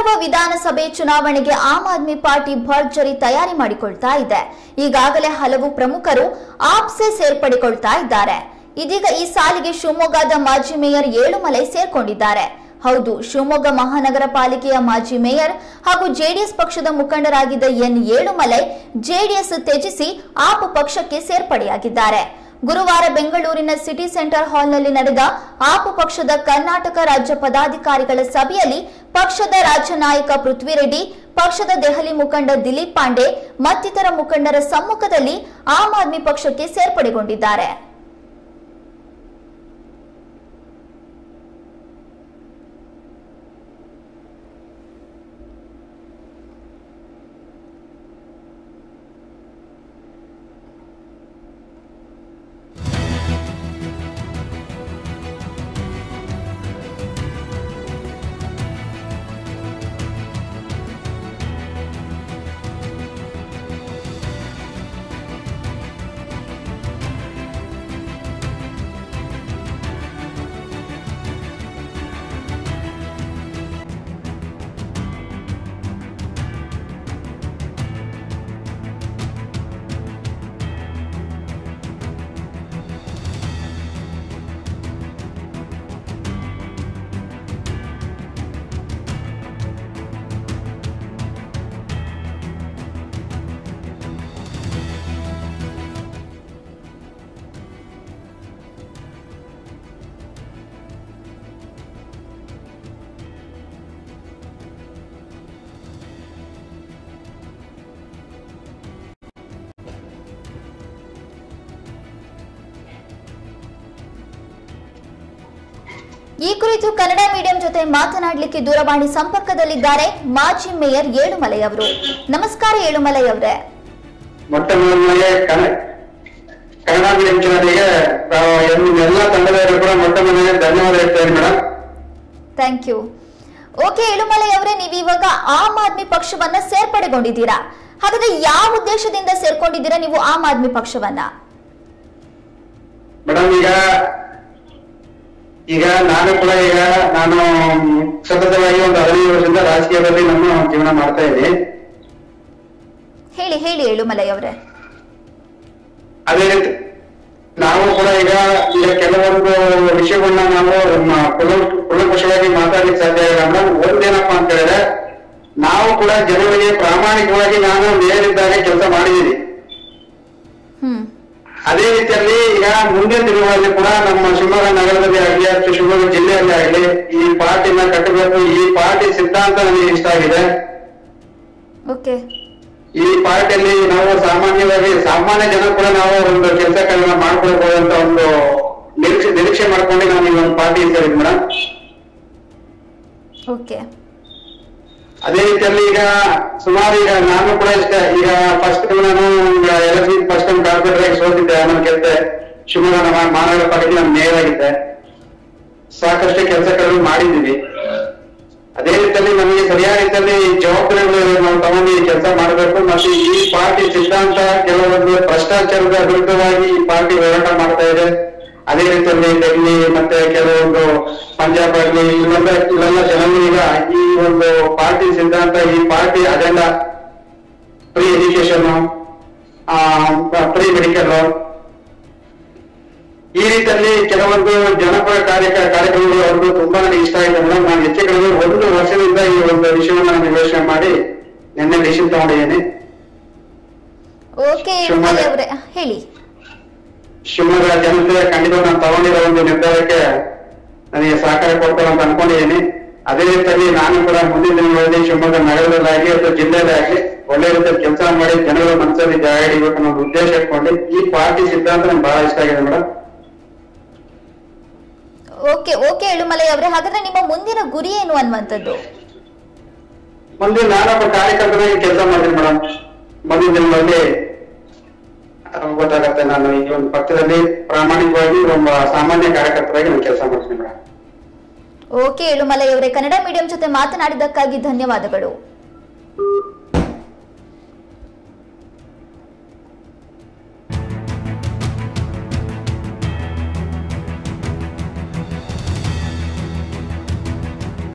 ಮುಂಬರುವ ವಿಧಾನಸಭೆ ಚುನಾವಣೆಗೆ ಆಮ್ ಆದ್ಮಿ ಪಾರ್ಟಿ ಭರ್ಜರಿ ತಯಾರಿ ಮಾಡಿಕೊಳ್ತಾ ಇದೆ. ಈಗಾಗಲೇ ಹಲವು ಪ್ರಮುಖರು ಆಪ್ಸೆ ಸೇರ್ಪಡೆಗೊಳ್ತಾ ಇದ್ದಾರೆ. ಇದೀಗ ಈ ಸಾಲಿಗೆ ಶಿವಮೊಗ್ಗದ ಮಾಜಿ ಮೇಯರ್ ಏಳುಮಲೈ ಸೇರ್ಕೊಂಡಿದ್ದಾರೆ. ಹೌದು, ಶಿವಮೊಗ್ಗ ಮಹಾನಗರ ಪಾಲಿಕೆಯ ಮಾಜಿ ಮೇಯರ್ ಹಾಗೂ ಜೆಡಿಎಸ್ ಪಕ್ಷದ ಮುಖಂಡರಾಗಿದ್ದ ಎನ್ ಏಳುಮಲೈ ಜೆಡಿಎಸ್ ತ್ಯಜಿಸಿ ಆಪ್ ಪಕ್ಷಕ್ಕೆ ಸೇರ್ಪಡೆಯಾಗಿದ್ದಾರೆ. ಗುರುವಾರ ಬೆಂಗಳೂರಿನ ಸಿಟಿ ಸೆಂಟರ್ ಹಾಲ್ನಲ್ಲಿ ನಡೆದ ಆಪ್ ಪಕ್ಷದ ಕರ್ನಾಟಕ ರಾಜ್ಯ ಪದಾಧಿಕಾರಿಗಳ ಸಭೆಯಲ್ಲಿ ಪಕ್ಷದ ರಾಜ್ಯ ನಾಯಕ ಪೃಥ್ವಿರೆಡ್ಡಿ, ಪಕ್ಷದ ದೆಹಲಿ ಮುಖಂಡ ದಿಲೀಪ್ ಪಾಂಡೆ ಮತ್ತಿತರ ಮುಖಂಡರ ಸಮ್ಮುಖದಲ್ಲಿ ಆಮ್ ಆದ್ಮಿ ಪಕ್ಷಕ್ಕೆ ಸೇರ್ಪಡೆಗೊಂಡಿದ್ದಾರೆ. ಈ ಕುರಿತು ಕನ್ನಡ ಮೀಡಿಯಂ ಜೊತೆ ಮಾತನಾಡಲಿಕ್ಕೆ ದೂರವಾಣಿ ಸಂಪರ್ಕದಲ್ಲಿದ್ದಾರೆ ಮಾಜಿ ಮೇಯರ್ ಏಳುಮಲೈ ಅವರು. ನಮಸ್ಕಾರ ಏಳುಮಲೈ ಅವರೇ. ಕನ್ನಡ ಮೀಡಿಯಂ ಚಾನೆಲ್ಗೆ ಎಲ್ಲ ತಂಡದವರು ಕೂಡ ಮೊಟ್ಟ ಮೊದಲನೇ ಧನ್ಯವಾದ ಹೇಳ್ತೇನೆ madam. Thank you. Okay Elumalai ಅವರೇ, ನೀವು ಇವಾಗ ಆಮ್ ಆದ್ಮಿ ಪಕ್ಷವನ್ನ ಸೇರ್ಪಡೆಗೊಂಡಿದ್ದೀರಾ. ಹಾಗಾದ್ರೆ ಯಾವ ಉದ್ದೇಶದಿಂದ ಸೇರ್ಕೊಂಡಿದ್ದೀರಾ ನೀವು ಆಮ್ ಆದ್ಮಿ ಪಕ್ಷವನ್ನ? ಮೇಡಮ್, ಈಗ ನಾನು ಕೂಡ ನಾನು ಸತತವಾಗಿ ಒಂದು 15 ವರ್ಷದಿಂದ ರಾಜಕೀಯದಲ್ಲಿ ನಮ್ಮ ಜೀವನ ಮಾಡ್ತಾ ಇದ್ದೀನಿ. ಹೇಳಿ ಏಳುಮಲೈ ಅವರೇ. ಅದೇ ರೀತಿ ನಾವು ಕೂಡ ಈಗ ಕೆಲವೊಂದು ವಿಷಯಗಳನ್ನ ನಾವು ಕೂಲಂಕಷವಾಗಿ ಮಾತಾಡ್ಲಿಕ್ಕೆ ಸಾಧ್ಯ ಇಲ್ಲ ಮೇಡಮ್. ಒಂದೇನಪ್ಪಾ ಅಂತ ಹೇಳಿದ್ರೆ, ನಾವು ಕೂಡ ಜನರಿಗೆ ಪ್ರಾಮಾಣಿಕವಾಗಿ ನಾನು ಮೇಯರಿದ್ದಾಗ ಕೆಲಸ ಮಾಡಿದ್ದೀನಿ. ಅದೇ ರೀತಿಯಲ್ಲಿ ಈಗ ಮುಂದಿನ ದಿನಗಳಲ್ಲಿ ಕೂಡ ನಮ್ಮ ಶಿವಮೊಗ್ಗ ನಗರದಲ್ಲಿ ಆಗಲಿ ಅಥವಾ ಶಿವಮೊಗ್ಗ ಜಿಲ್ಲೆಯಲ್ಲಿ ಆಗಲಿ ಈ ಪಾರ್ಟಿನ ಕಟ್ಟಬೇಕು. ಈ ಪಾರ್ಟಿ ಸಿದ್ಧಾಂತ ನನಗೆ ಇಷ್ಟ ಆಗಿದೆ. ಈ ಪಾರ್ಟಿಯಲ್ಲಿ ನಾವು ಸಾಮಾನ್ಯ ಜನ ಕೂಡ ನಾವು ಒಂದು ಕೆಲಸಗಳನ್ನ ಮಾಡ್ಕೊಳ್ಬಹುದು ಅಂತ ಒಂದು ನಿರೀಕ್ಷೆ ಮಾಡ್ಕೊಂಡು ನಾನು ಈ ಒಂದು ಪಾರ್ಟಿ ಸೇರಿದ್ ಮೇಡಮ್. ಅದೇ ರೀತಿಯಲ್ಲಿ ಈಗ ಸುಮಾರು ನಾನು ಕೂಡ ಈಗ ಫಸ್ಟ್ ನಾನು ಎಲೆಕ್ಷನ್ ಫಸ್ಟ್ ಟೈಮ್ ಕಾರ್ಪೊರೇಟರ್ ಆಗಿ ಸೋತಿದ್ದೆ. ನಾನು ಗೆದ್ದೆ. ಶಿವಮೊಗ್ಗ ಮಹಾನಗರ ಪಾಲಿಕೆ ನಾನು ಮೇಯರ್ ಆಗಿದ್ದೆ. ಸಾಕಷ್ಟು ಕೆಲಸಗಳನ್ನು ಮಾಡಿದ್ದೀವಿ. ಅದೇ ರೀತಿಯಲ್ಲಿ ನಮಗೆ ಸರಿಯಾದ ರೀತಿಯಲ್ಲಿ ಜವಾಬ್ದಾರಿಗಳು ನಾವು ತಗೊಂಡು ಕೆಲಸ ಮಾಡಬೇಕು. ಮತ್ತು ಈ ಪಾರ್ಟಿ ಸಿದ್ಧಾಂತ ಕೆಲವೊಂದು ಭ್ರಷ್ಟಾಚಾರದ ವಿರುದ್ಧವಾಗಿ ಈ ಪಾರ್ಟಿ ಹೋರಾಟ ಮಾಡ್ತಾ ಇದೆ. ಅದೇ ರೀತಿಯಲ್ಲಿ ಡೆಲ್ಲಿ ಮತ್ತೆ ಕೆಲವೊಂದು ಪಂಜಾಬ್ ಆಗಲಿ ಇಲ್ಲೆಲ್ಲ ಜನರಿಗೆ ಈ ಒಂದು ಪಾರ್ಟಿ ಸಿದ್ಧಾಂತ, ಈ party agenda, free education, free medical, ಈ ರೀತಿಯಲ್ಲಿ ಕೆಲವೊಂದು ಜನಪರ ಕಾರ್ಯಕ್ರಮಗಳು ಅವ್ರಿಗೂ ತುಂಬಾ ನನಗೆ ಇಷ್ಟ ಆಗಿದೆ ಮೇಡಮ್. ನಾನು ಹೆಚ್ಚು ಕಡಿಮೆ 1 ವರ್ಷದಿಂದ ಈ ಒಂದು ವಿಷಯವನ್ನು ನಾನು ಯೋಚನೆ ಮಾಡಿ ನಿನ್ನೆ ಡಿಸಿಷನ್ ತಗೊಂಡಿದ್ದೀನಿ. ಶಿವಮೊಗ್ಗ ಜನತೆ ಖಂಡಿತ ನಾನು ತಗೊಂಡಿರೋ ಒಂದು ನಿರ್ಧಾರಕ್ಕೆ ನನಗೆ ಸಹಕಾರ ಕೊಡ್ತಾರೆ ಅಂತ ಅನ್ಕೊಂಡಿದ್ದೀನಿ. ಅದೇ ರೀತಿಯಲ್ಲಿ ನಾನು ಕೂಡ ಮುಂದಿನ ದಿನಗಳಲ್ಲಿ ಶಿವಮೊಗ್ಗ ನಗರದಲ್ಲಾಗಲಿ ಅಥವಾ ಜಿಲ್ಲೆಯಲ್ಲಾಗಲಿ ಒಳ್ಳೆ ರೀತಿಯಲ್ಲಿ ಕೆಲಸ ಮಾಡಿ ಜನಗಳ ಮನಸ್ಸಲ್ಲಿ ಜಾಗ ಹಿಡಿಬೇಕು ಅನ್ನೋ ಉದ್ದೇಶ ಇಟ್ಕೊಂಡು ಈ ಪಾರ್ಟಿ ಸಿದ್ಧಾಂತ ನನಗೆ ಬಹಳ ಇಷ್ಟ ಆಗಿದೆ ಮೇಡಮ್. ಓಕೆ ಏಳುಮಲೈ ಅವರೇ, ಹಾಗಾದ್ರೆ ನಿಮ್ಮ ಮುಂದಿನ ಗುರಿ ಏನು ಅನ್ನುವಂಥದ್ದು? ಮುಂದೆ ನಾನೊಬ್ಬ ಕಾರ್ಯಕರ್ತನಾಗಿ ಕೆಲಸ ಮಾಡ್ತೀನಿ ಮೇಡಮ್. ಮುಂದಿನ ದಿನಗಳಲ್ಲಿ ಗೊತ್ತಾಗತ್ತೆ. ನಾನು ಈ ಒಂದು ಪಕ್ಷದಲ್ಲಿ ಪ್ರಾಮಾಣಿಕವಾಗಿ ಒಬ್ಬ ಸಾಮಾನ್ಯ ಕಾರ್ಯಕರ್ತರಾಗಿ ನಾನು ಕೆಲಸ ಮಾಡ್ತೀನಿ ಮೇಡಮ್. ಓಕೆ ಏಳುಮಲೈ ಅವರೇ, ಕನ್ನಡ ಮೀಡಿಯಂ ಜೊತೆ ಮಾತನಾಡಿದ್ದಕ್ಕಾಗಿ ಧನ್ಯವಾದಗಳು.